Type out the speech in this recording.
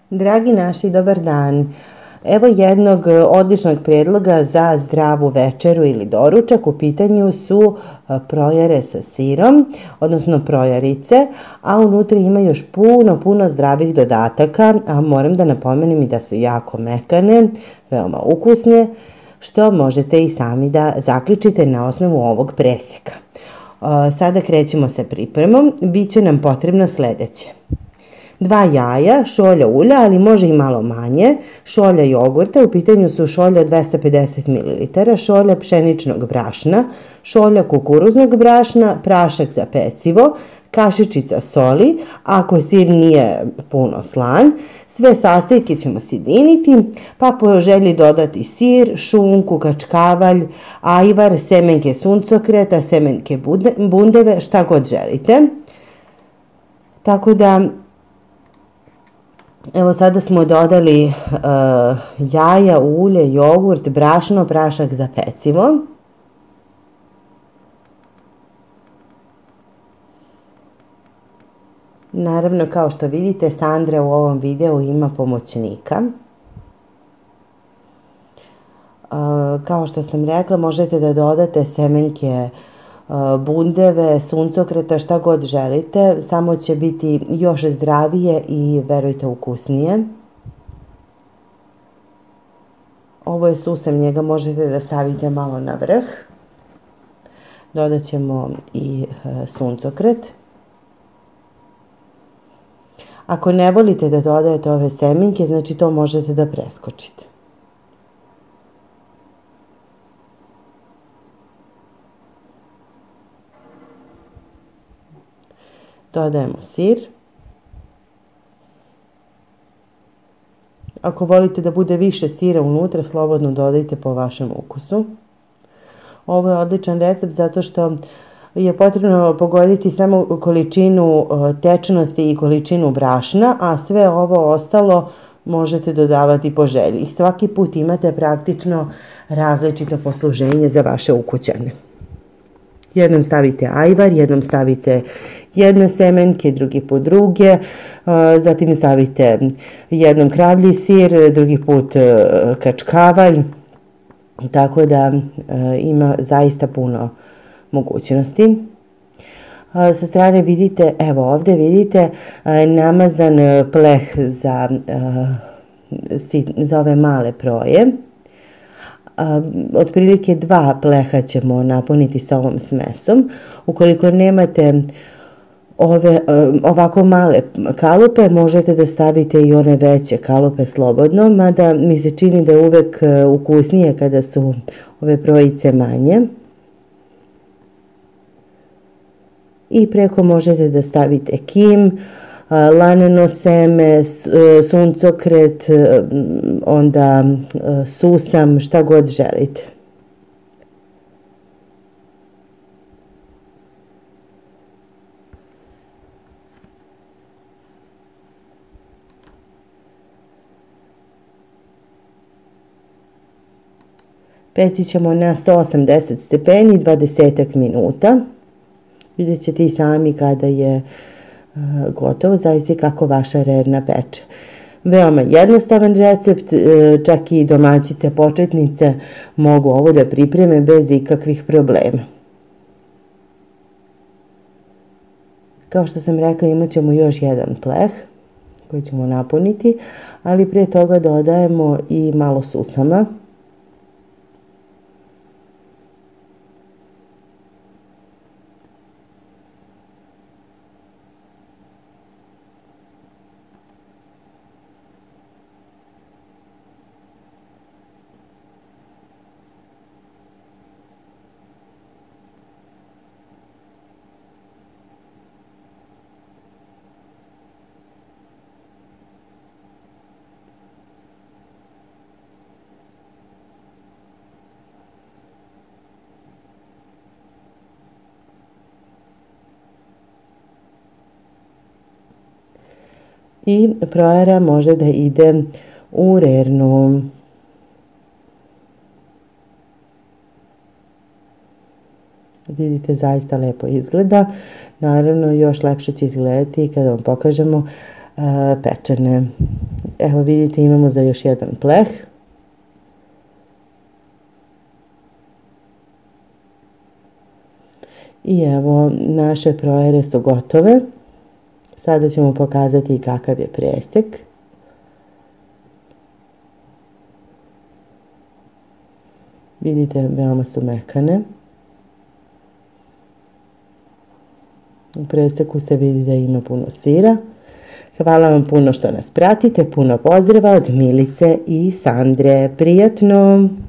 Dragi naši, dobar dan. Evo jednog odličnog predloga za zdravu večeru ili doručak. U pitanju su projare sa sirom, odnosno projarice, a unutra ima još puno zdravih dodataka, a moram da napomenem i da su jako mekane, veoma ukusne, što možete i sami da zaključite na osnovu ovog preseka. Sada krećemo sa pripremom. Biće nam potrebno sledeće: 2 jaja, šolja ulja, ali može i malo manje, šolja jogurta, u pitanju su šolja od 250 ml, šolja pšeničnog brašna, šolja kukuruznog brašna, prašak za pecivo, kašičica soli, ako sir nije puno slan. Sve sastojke ćemo sjediniti, pa po želji dodati sir, šunku, kačkavalj, ajvar, semenke suncokreta, semenke bundeve, šta god želite. Tako da, evo sada smo dodali jaja, ulje, jogurt, brašno, prašak za pecivo. Naravno, kao što vidite, Sandra u ovom videu ima pomoćnika. Kao što sam rekla, možete da dodate semenke bundeve, suncokreta, šta god želite, samo će biti još zdravije i, verujte, ukusnije. Ovo je susam, njega možete da stavite malo na vrh. Dodat ćemo i suncokret. Ako ne volite da dodajete ove semenke, znači to možete da preskočite. Dodajemo sir. Ako volite da bude više sira unutra, slobodno dodajte po vašem ukusu. Ovo je odličan recept zato što je potrebno pogoditi samo količinu tečnosti i količinu brašna, a sve ovo ostalo možete dodavati po želji. Svaki put imate praktično različito posluženje za vaše ukućane. Jednom stavite ajvar, jednom stavite jedne semenke, drugi put druge, zatim stavite jednom kravlji sir, drugi put kačkavalj, tako da ima zaista puno mogućnosti. Sa strane vidite, evo ovdje vidite namazan pleh za ove male proje. Otprilike 2 pleha ćemo napuniti sa ovom smesom. Ukoliko nemate ovako male kalupe, možete da stavite i one veće kalupe slobodno, mada mi se čini da je uvek ukusnije kada su ove projice manje. I preko možete da stavite kim, laneno seme, suncokret, onda susam, šta god želite. Peti ćemo na 180 stepeni 20 minuta. Vidjet ćete i sami kada je gotovo, zavisi kako vaša rerna peče. Veoma jednostavan recept, čak i domaćice početnice mogu ovo da pripreme bez ikakvih problema. Kao što sam rekla, imat ćemo još jedan pleh koji ćemo napuniti, ali prije toga dodajemo i malo susama. I projara može da ide u rernu. Vidite, zaista lepo izgleda. Naravno, još lepše će izgledati kada vam pokažemo pečene. Evo vidite, imamo za još jedan pleh. I evo, naše projere su gotove. Sada ćemo pokazati kakav je presek. Vidite, veoma su mekane. U preseku se vidi da ima puno sira. Hvala vam puno što nas pratite. Puno pozdrava od Milice i Sandre. Prijatno!